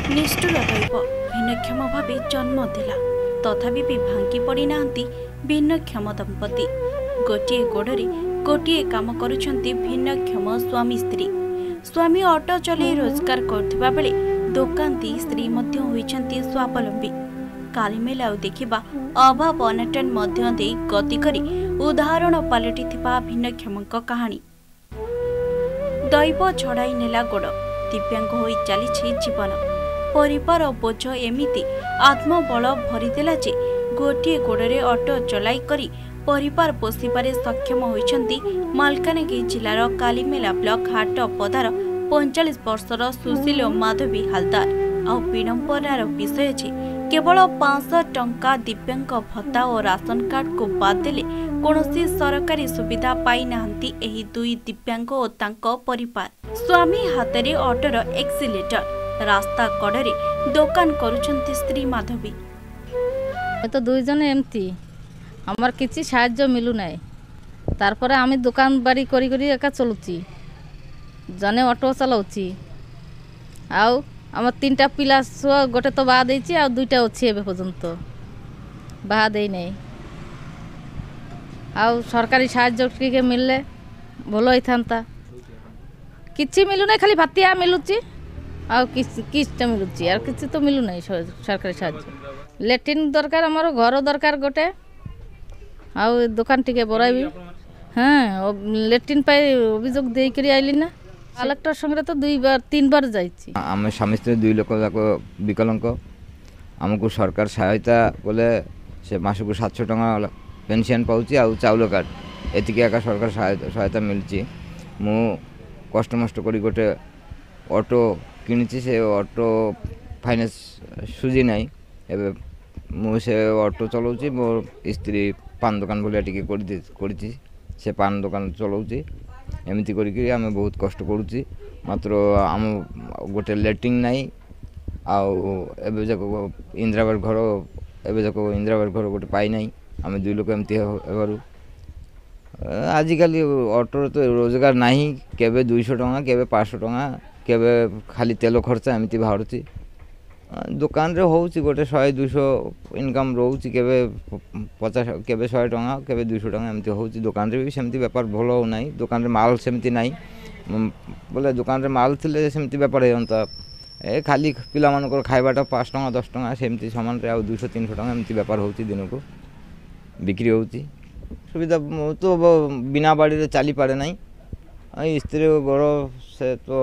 निष्ठुर दैव भिन्नक्षम भाव जन्म देला तथापि भी भांगी पड़ी नांती भिन्नक्षम दंपति। गोटे गोड़े गोटे काम करुछंती भिन्नक्षम स्वामी स्त्री। स्वामी ऑटो चले रोजगार करथिबा बेले दोकानती स्त्री मध्य होइछंती स्वावलंबी। कालीमेला देखिबा अभाव अनटन मध्य दे गति करी उदाहरण पलटिथिबा भिन्नक्षमक कहानी। दैव छड़ाई नेला गोड़ दिव्यांग होई चली जीवन। परिवार बोझ एमिति आत्मबल भरीदेला जे गोटे गोड़े ऑटो चलाई करी परिवार पोषिबारे सक्षम होइछंती मालकानगिरी जिलार कालीमेला ब्लॉक हाट पदार 45 वर्षर सुशील माधवी हालदार। आ विडंबनार विषय जे केवल 500 टंका दिव्यांग भत्ता और राशन कार्ड को बाद देले कौनसी सरकारी सुविधा पाई नाहंती एही दुई दिव्यांग और तांको परिवार। स्वामी हातरे ऑटोर एक्सिलेटर रास्ता कड़े दोकान करुछंती स्त्री माधवी। तो दुई जन एमती आमर किछि साहाय्य मिलु नाय तारपरे आमी दुकान बाड़ी करी करी एका चलुची जने ऑटो चलाउची। आउ आम 3टा पिला छुआ गोटे तो बाहा देइची आ 2टा अछि एबे पर्यंत बाहा देई नै। आउ सरकारी साहाय्य टिके मिलले भलो होइथांता। किछि मिलु नै खाली भातिया मिलुची आ किछटा मिलुची आर किछि तो मिलु नै सरकारी साहाय्य। लैट्रिन दरकार हमर घर दरकार गोटे आउ दुकान टिके बराइबी। हाँ लैट्रिन पाई अभियोग देई करी आइली ना कलेक्टर संगे तो 2 बार 3 बार जाइछि। आम स्वामी स्त्री 2 लोक जाक विकलांग आमको सरकार सहायता बोले से मासको 700 टका पेंशन पाउची आ चाउल कार्ड एतिके एका सरकार सहायता मिलची। मु कष्ट मष्ट करी गोटे ऑटो किनिची से ऑटो फाइनेंस सुझी नाही एबे मु से ऑटो चलाउची। मोर स्त्री पान दुकान बोलिया टिके करची से पान दुकान चलाउची। एमती करिक आम बहुत कष्ट करुची मात्र आम गोटे लैट्रिन नाई आबे जाक इंदिराबाद घर एबे जाक इंदिराबाद घर गोटे पाई नाई। आम 2 लोक एमती हेबारु आजिकल ऑटो तो रोजगार नहीं केबे 200 टका केबे 500 टका केबे खाली तेल खर्चा एमती बाहरुची। दुकान रे होउची गोटे 100-200 इनकम रोउची केबे 50 केबे 100 टका केबे 200 टका एमती होउची। दुकान रे भी सेमती व्यापार भलो नाही। दुकान रे माल सेमती नाही बोले दुकान रे माल थिले सेमती व्यापार हेंता ए खाली पिला मानकर खाइबाटा 5 टका 10 टका सेमती सामान रे आ 200-300 टका एमती व्यापार होउची दिन को बिक्री होउची। सुविधा तो बिना बाड़ी रे चली पारे नाही। स्त्री बड़ से तो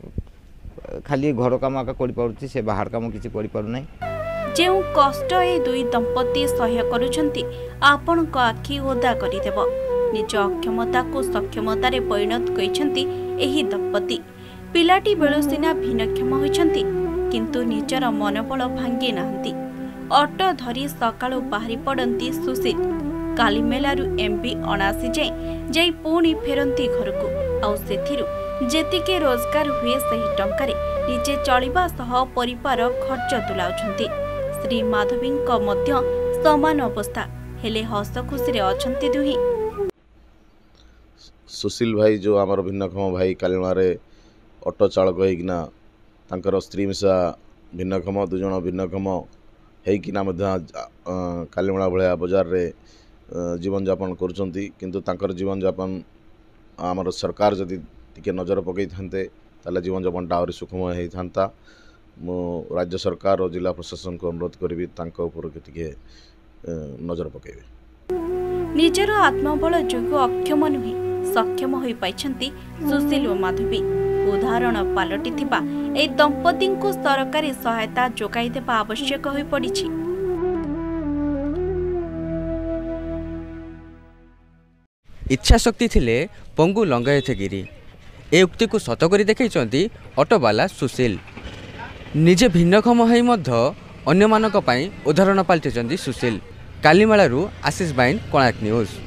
खाली घर काम आका करि पारुची से बाहर काम किछि करि पारु नै। जेउ कष्ट ए दुई दंपति सह्य करुछंती आपन को आखि ओदा करि देबो। निज अक्षमता को सक्षमता रे परिणत कइछंती एही दंपति। पिलाटी बेलुसिना भिन्नक्षम होइछंती किंतु निजर मनबल भांगी नाहंती। ऑटो धरी सकाळु बाहरी पड़ंती सुशील। कालीमेलारू एमबी 79 जाई पुणी फेरंती घरको आउ सेथिरु जेतिके रोजगार हुए सही टंकारे निजे चलिबा सह परिवार खर्च तुलाउछंती। श्री माधवींक मध्य समान अवस्था हेले हस खुशी रे अछंती दुही। सुशील भाई जो आमर भिन्नक्षम भाई कालीमेला ऑटो चालक होइकिना तांकर स्त्री मिसा भिन्नक्षम 2 जण भिन्नक्षम हेइकिना मध्य कालीमेला भलिया बाजार रे जीवन यापन करुचंती किंतु तांकर जीवन यापन आमर सरकार जदि टिके नजर पकई थांते ताले जीवन यापन आहुरी सुखमय होई थांता। मो राज्य सरकार और जिला प्रशासन को अनुरोध करी तांको ऊपर के टिके नजर पकेबे। निजर आत्मबल जोग अक्षम नुहे सक्षम होई पाइछंती सुशील और माधवी। उदाहरण पालटिथिबा ए दंपति को सरकारी सहायता जोगाई देबा आवश्यक होई पड़िछि। इच्छा शक्ति थिले पंगु लंगाए थे गिरी ए उक्ति को सत करी देखैछंती ऑटोवाला सुशील। निजे भिन्नक्षम होई मध्य अन्य मानक पई उदाहरण पाल्टिछंती सुशील। कालीमेलारू आशीष बाइन कोणार्क न्यूज।